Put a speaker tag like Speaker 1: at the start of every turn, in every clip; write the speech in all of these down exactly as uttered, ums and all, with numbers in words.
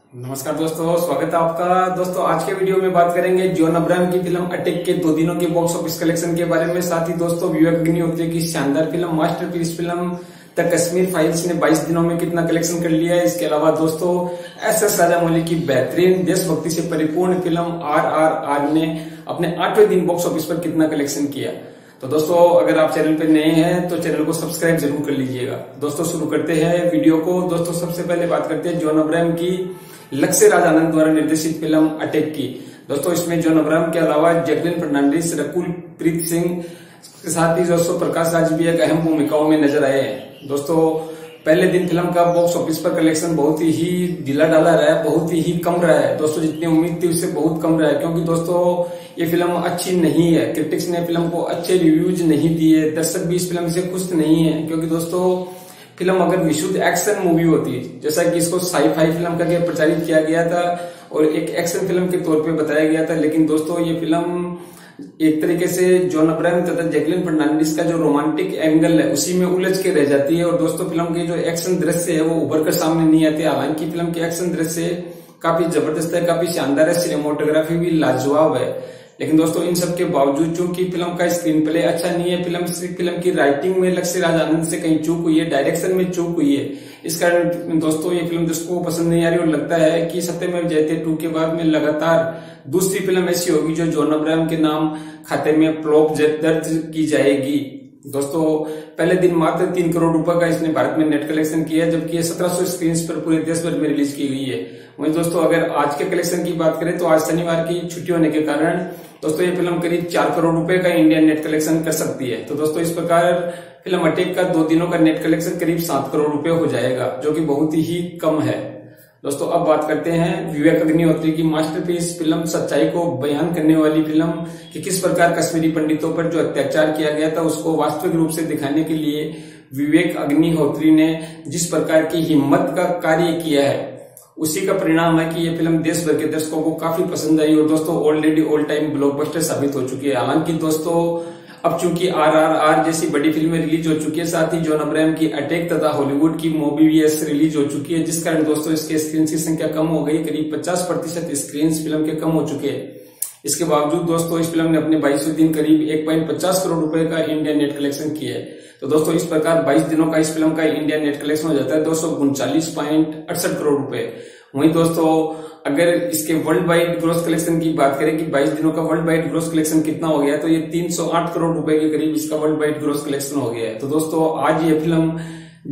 Speaker 1: नमस्कार दोस्तों, स्वागत है आपका। दोस्तों आज के वीडियो में बात करेंगे जॉन अब्राहम की फिल्म अटैक के दो दिनों के बॉक्स ऑफिस कलेक्शन के बारे में। साथ ही दोस्तों विवेक अग्निहोत्री की शानदार film masterpiece film The Kashmir Files ने बाईस दिनों में कितना कलेक्शन कर लिया है। इसके अलावा दोस्तों एस एस राजामौली की बेहतरीन देशभक्ति से परिपूर्ण फिल्म आर आर आर ने अपने आठवें दिन बॉक्स ऑफिस पर कितना कलेक्शन किया। तो दोस्तों अगर आप चैनल पर नए हैं तो चैनल को सब्सक्राइब जरूर कर लीजिएगा। दोस्तों शुरू करते हैं वीडियो को। दोस्तों सबसे पहले बात करते हैं जॉन अब्राहम की लक्ष्य राज आनंद द्वारा निर्देशित फिल्म अटैक की। दोस्तों इसमें जॉन अब्राहम के अलावा जैकलिन फर्नांडिस, रकुल प्रीत सिंह के साथ ही दोस्तों प्रकाश राज भी एक अहम भूमिकाओं में नजर आए हैं। दोस्तों पहले दिन फिल्म का बॉक्स ऑफिस पर कलेक्शन बहुत ही ढीला ढाला रहा है, बहुत ही कम रहा है। दोस्तों जितनी उम्मीद थी उससे बहुत कम रहा है, क्योंकि दोस्तों ये फिल्म अच्छी नहीं है। क्रिटिक्स ने फिल्म को अच्छे रिव्यूज नहीं दिए, दर्शक भी इस फिल्म से खुश नहीं है। क्योंकि दोस्तों फिल्म अगर विशुद्ध एक्शन मूवी होती, जैसा कि इसको साई फाई फिल्म करके प्रचारित किया गया था और एक एक्शन फिल्म के तौर पे बताया गया था, लेकिन दोस्तों ये फिल्म एक तरीके से जॉन अब्राहम तथा जैकलिन फर्नांडिस का जो रोमांटिक एंगल है उसी में उलझ के रह जाती है। और दोस्तों फिल्म के जो एक्शन दृश्य है वो उभर कर सामने नहीं आते। हालांकि फिल्म के एक्शन दृश्य काफी जबरदस्त है, काफी शानदार है, सिनेमोटोग्राफी भी लाजवाब है। लेकिन दोस्तों इन सब के बावजूद चूंकि फिल्म का स्क्रीन प्ले अच्छा नहीं है, फिल्म फिल्म की राइटिंग में लक्ष्य राज आनंद से कहीं चूक हुई है, डायरेक्शन में चूक हुई है, इस कारण दोस्तों ये फिल्म दर्शकों को पसंद नहीं आ रही। और लगता है कि सत्यमेव जयते टू के बाद में लगातार दूसरी फिल्म ऐसी होगी जो जॉन अब्राहम के नाम खाते में फ्लॉप दर्ज की जाएगी। दोस्तों पहले दिन मात्र तीन करोड़ रुपए का इसने भारत में नेट कलेक्शन किया है, जबकि ये सत्रह सौ स्क्रीन पर पूरे देश भर में रिलीज की गई है। वहीं दोस्तों अगर आज के कलेक्शन की बात करें तो आज शनिवार की छुट्टी होने के कारण दोस्तों ये फिल्म करीब चार करोड़ रुपए का इंडियन नेट कलेक्शन कर सकती है। तो दोस्तों इस प्रकार फिल्म अटैक का दो दिनों का नेट कलेक्शन करीब सात करोड़ रुपए हो जाएगा, जो कि बहुत ही कम है। दोस्तों अब बात करते हैं विवेक अग्निहोत्री की मास्टरपीस फिल्म सच्चाई को बयान करने वाली फिल्म कि किस प्रकार कश्मीरी पंडितों पर जो अत्याचार किया गया था उसको वास्तविक रूप से दिखाने के लिए विवेक अग्निहोत्री ने जिस प्रकार की हिम्मत का कार्य किया है, उसी का परिणाम है कि ये फिल्म देश भर के दर्शकों को काफी पसंद आई और दोस्तों ऑलरेडी ऑल टाइम ब्लॉकबस्टर साबित हो चुकी है। हालांकि दोस्तों अब चूंकि आर आर आर जैसी बड़ी फिल्में रिलीज हो चुकी है, साथ ही जॉन अब्राहम की अटैक तथा हॉलीवुड की मूवी भी रिलीज हो चुकी है, जिस कारण दोस्तों इसके स्क्रीन की संख्या कम हो गई। करीब पचास प्रतिशत स्क्रीन फिल्म के कम हो चुके हैं। इसके बावजूद दोस्तों इस फिल्म ने अपने बाईसवें दिन करीब एक पॉइंट पचास करोड़ रुपए का इंडियन नेट कलेक्शन किया है। तो दोस्तों इस प्रकार बाईस दिनों का इस फिल्म का इंडियन नेट कलेक्शन हो जाता है दो सौ उनचालीस पॉइंट अड़सठ करोड़ रुपए। वहीं दोस्तों अगर इसके वर्ल्ड वाइड ग्रोस कलेक्शन की बात करें कि बाईस दिनों का वर्ल्ड वाइड ग्रोस कलेक्शन कितना हो गया है, तो ये तीन सौ आठ करोड़ रुपए के करीब इसका वर्ल्ड वाइड ग्रोस कलेक्शन हो गया है। तो दोस्तों आज ये फिल्म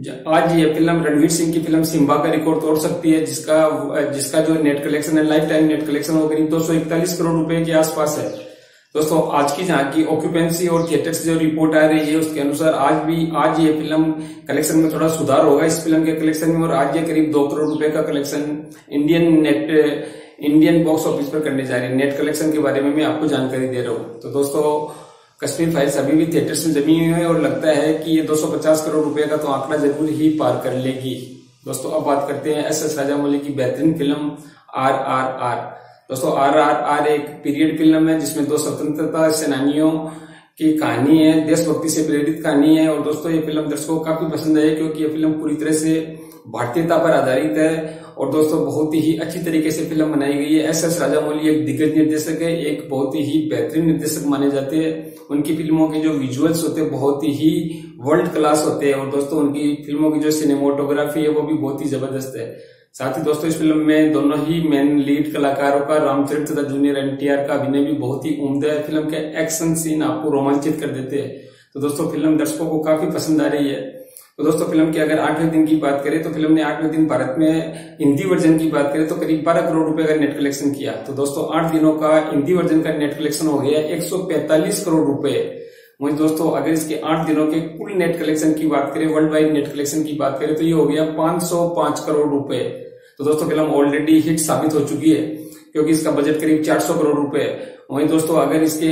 Speaker 1: आज ये फिल्म रणवीर सिंह की फिल्म सिम्बा का रिकॉर्ड तोड़ सकती है, जिसका जिसका जो नेट कलेक्शन है, लाइफ टाइम नेट कलेक्शन वो करीब दो सौ इकतालीस करोड़ रुपए के आसपास है। दोस्तों आज की जहां की ऑक्यूपेंसी और थिएटर्स जो रिपोर्ट आ रही है उसके अनुसार आज भी आज ये फिल्म कलेक्शन में थोड़ा सुधार होगा इस फिल्म के कलेक्शन में, और आज ये करीब दो करोड़ रुपए का collection Indian net Indian box office पर करने जा रही है। नेट कलेक्शन के बारे में मैं आपको जानकारी दे रहा हूँ। तो दोस्तों कश्मीर फाइल्स अभी भी थिएटर्स में जमी हुई है और लगता है कि ये दो सौ पचास करोड़ रुपए का तो आंकड़ा जरूर ही पार कर लेगी। दोस्तों अब बात करते हैं एस एस राजामौली की बेहतरीन फिल्म आर आर आर। दोस्तों आर आर आर एक पीरियड फिल्म है जिसमें दो स्वतंत्रता सेनानियों की कहानी है, देशभक्ति से प्रेरित कहानी है। और दोस्तों ये फिल्म दर्शकों को काफी पसंद है क्योंकि ये फिल्म पूरी तरह से भारतीयता पर आधारित है और दोस्तों बहुत ही अच्छी तरीके से फिल्म बनाई गई है। एस एस राजामौली एक दिग्गज निर्देशक है, एक बहुत ही बेहतरीन निर्देशक माने जाते हैं। उनकी फिल्मों के जो विजुअल्स होते हैं बहुत ही वर्ल्ड क्लास होते हैं और दोस्तों उनकी फिल्मों की जो सिनेमोटोग्राफी है वो भी बहुत ही जबरदस्त है। साथ ही दोस्तों इस फिल्म में दोनों ही मेन लीड कलाकारों का रामचरित्र तथा जूनियर एनटीआर का अभिनय भी बहुत ही उम्दा है। फिल्म के एक्शन सीन आपको रोमांचित कर देते हैं। तो दोस्तों फिल्म दर्शकों को काफी पसंद आ रही है। तो दोस्तों फिल्म की अगर आठवें दिन की बात करें तो फिल्म ने आठवें दिन भारत में हिंदी वर्जन की बात करें तो करीब बारह करोड़ रुपए का नेट कलेक्शन किया। तो दोस्तों आठ दिनों का हिंदी वर्जन का नेट कलेक्शन हो गया एक सौ पैंतालीस करोड़ रुपए। वहीं दोस्तों अगर इसके आठ दिनों के कुल नेट कलेक्शन की बात करें, वर्ल्ड वाइड नेट कलेक्शन की बात करें तो ये हो गया पांच सौ पांच करोड़ रुपए। तो दोस्तों फिल्म ऑलरेडी हिट साबित हो चुकी है क्योंकि इसका बजट करीब चार सौ करोड़ रुपए है। वहीं दोस्तों अगर इसके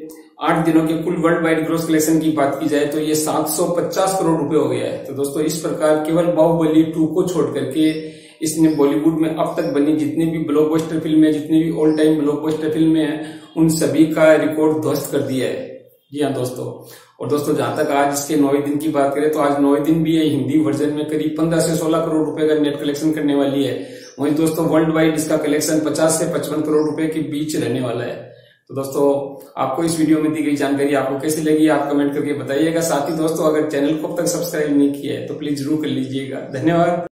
Speaker 1: आठ दिनों के कुल वर्ल्ड वाइड ग्रोस कलेक्शन की बात की जाए तो ये सात सौ पचास करोड़ रुपए हो गया है। तो दोस्तों इस प्रकार केवल बाहुबली टू को छोड़ करके इसने बॉलीवुड में अब तक बनी जितनी भी ब्लॉकबस्टर फिल्में, जितनी भी ऑल टाइम ब्लॉकबस्टर फिल्में हैं, उन सभी का रिकॉर्ड ध्वस्त कर दिया है। जी हाँ दोस्तों। और दोस्तों जहां तक आज इसके नौवे दिन की बात करें तो आज नौवे दिन भी ये हिंदी वर्जन में करीब पंद्रह से सोलह करोड़ रुपए का नेट कलेक्शन करने वाली है। वहीं दोस्तों वर्ल्ड वाइड इसका कलेक्शन पचास से पचपन करोड़ रुपए के बीच रहने वाला है। तो दोस्तों आपको इस वीडियो में दी गई जानकारी आपको कैसी लगी आप कमेंट करके बताइएगा। साथ ही दोस्तों अगर चैनल को अब तक सब्सक्राइब नहीं किया है तो प्लीज जरूर कर लीजिएगा। धन्यवाद।